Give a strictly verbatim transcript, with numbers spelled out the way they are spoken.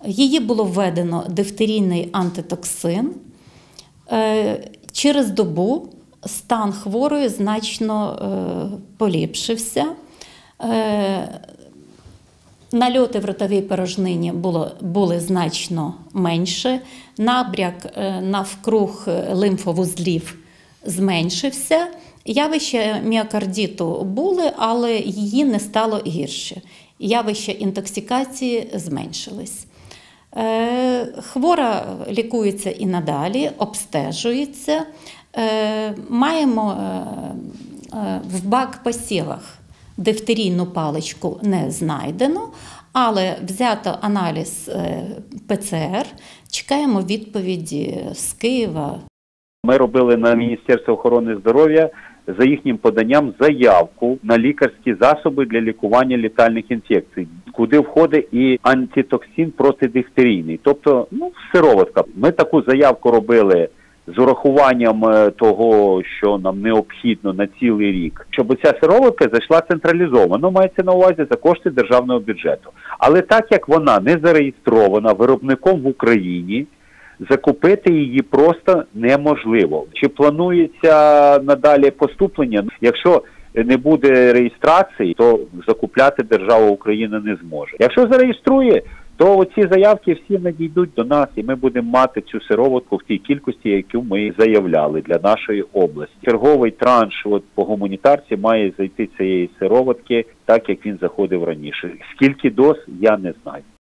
Її було введено дифтерійний антитоксин. Через добу стан хворої значно поліпшився. Нальоти в ротовій порожнині було, були значно менше, набряк навкруг лимфовузлів зменшився. Явища міокардиту були, але її не стало гірше. Явища інтоксикації зменшились. Хвора лікується і надалі, обстежується. Маємо в бак-посівах дифтерійну паличку не знайдено, але взято аналіз пе це ер, чекаємо відповіді з Києва. Ми робили на Міністерство охорони здоров'я за їхнім поданням заявку на лікарські засоби для лікування летальних інфекцій, куди входить і антитоксин протидифтерійний, тобто ну, сироватка. Ми таку заявку робили з урахуванням того, що нам необхідно на цілий рік, щоб ця сироватка зайшла централізовано, мається на увазі за кошти державного бюджету. Але так як вона не зареєстрована виробником в Україні, закупити її просто неможливо. Чи планується надалі поступлення? Якщо не буде реєстрації, то закупляти держава Україна не зможе. Якщо зареєструє, то ці заявки всі надійдуть до нас, і ми будемо мати цю сироватку в тій кількості, яку ми заявляли для нашої області. Черговий транш от, по гуманітарці має зайти цієї сироватки, так як він заходив раніше. Скільки доз, я не знаю.